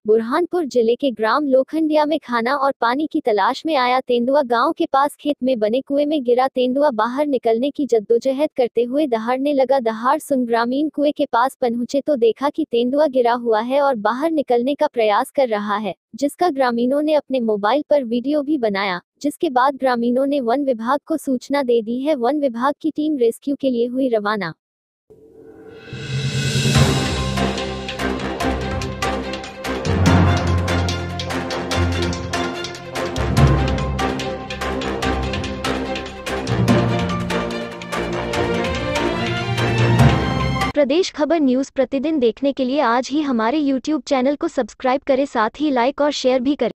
बुरहानपुर जिले के ग्राम लोखंडिया में खाना और पानी की तलाश में आया तेंदुआ गांव के पास खेत में बने कुएं में गिरा। तेंदुआ बाहर निकलने की जद्दोजहद करते हुए दहाड़ने लगा। दहाड़ सुन ग्रामीण कुएं के पास पहुंचे तो देखा कि तेंदुआ गिरा हुआ है और बाहर निकलने का प्रयास कर रहा है, जिसका ग्रामीणों ने अपने मोबाइल पर वीडियो भी बनाया, जिसके बाद ग्रामीणों ने वन विभाग को सूचना दे दी है। वन विभाग की टीम रेस्क्यू के लिए हुई रवाना। प्रदेश खबर न्यूज़ प्रतिदिन देखने के लिए आज ही हमारे YouTube चैनल को सब्सक्राइब करें, साथ ही लाइक और शेयर भी करें।